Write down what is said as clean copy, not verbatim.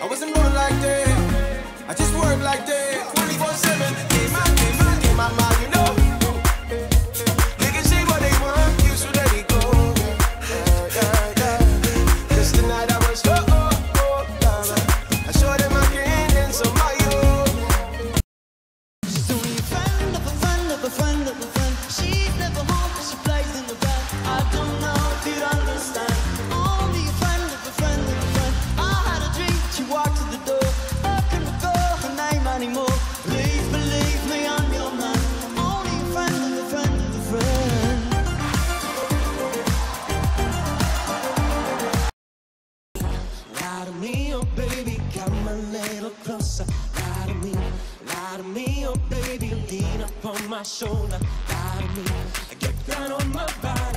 wasn't born like that. I just work like that. 24/7. Get my mind, you know. They can say what they want, you should let it go. Just tonight I was I showed them again and some my own. She's only a friend of a friend of a friend of a friend. She's never home, but she plays in the band. I don't know if you'd understand. Only a friend of a friend of a friend. I had a dream, she walked to the door. I couldn't recall her name anymore. Please believe me, I'm your man. Only a friend of a friend of a friend. Lie to me, oh baby, come a little closer. Lie to me, oh baby, lean up on my shoulder. Lie to me, get down on my body.